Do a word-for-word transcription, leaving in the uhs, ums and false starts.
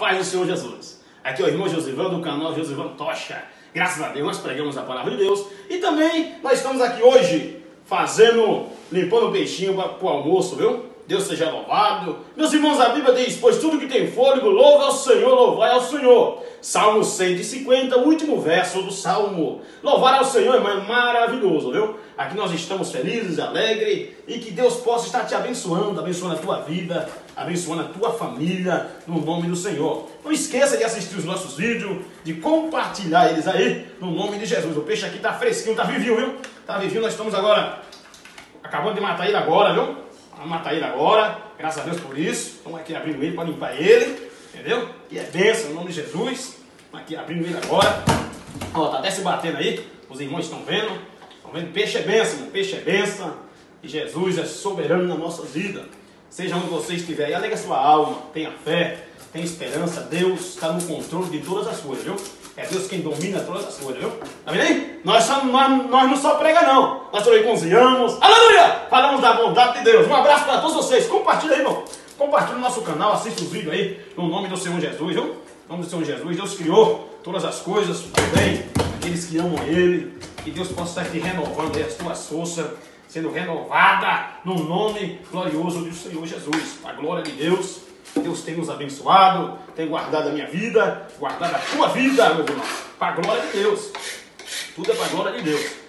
Paz do Senhor Jesus. Aqui é o irmão Josivan do canal Josivan Tocha. Graças a Deus nós pregamos a palavra de Deus. E também nós estamos aqui hoje fazendo, limpando o peixinho para o almoço, viu? Deus seja louvado. Meus irmãos, a Bíblia diz: pois tudo que tem fôlego, louva ao Senhor, louvai ao Senhor. Salmo cento e cinquenta, o último verso do Salmo. Louvar ao Senhor, irmão, é maravilhoso, viu? Aqui nós estamos felizes, alegres, e que Deus possa estar te abençoando, abençoando a tua vida, abençoando a tua família, no nome do Senhor. Não esqueça de assistir os nossos vídeos, de compartilhar eles aí, no nome de Jesus. O peixe aqui tá fresquinho, tá vivinho, viu? Tá vivinho, nós estamos agora, acabando de matar ele agora, viu? Vamos matar ele agora, graças a Deus por isso. Estamos aqui abrindo ele para limpar ele, entendeu? Que é bênção, no nome de Jesus. Estamos aqui abrindo ele agora. Ó, tá até se batendo aí, os irmãos estão vendo. Estão vendo? Peixe é bênção, irmão. Peixe é bênção. E Jesus é soberano na nossa vida. Seja onde você estiver aí, alega sua alma, tenha fé, tenha esperança. Deus está no controle de todas as coisas, viu? É Deus quem domina todas as coisas, viu? Tá vendo aí? Nós, só, nós, nós não só prega não, nós também cozinhamos. Aleluia! Falamos da bondade de Deus. Um abraço para todos vocês. Compartilha aí, irmão. Compartilha no nosso canal, assista os vídeos aí, no nome do Senhor Jesus, viu? No nome do Senhor Jesus. Deus criou todas as coisas para o bem, aqueles que amam Ele. Que Deus possa estar te renovando aí as tuas forças, sendo renovada no nome glorioso do Senhor Jesus. A glória de Deus. Deus tem nos abençoado, tem guardado a minha vida, guardado a tua vida, meu irmão, para a glória de Deus. Tudo é para a glória de Deus.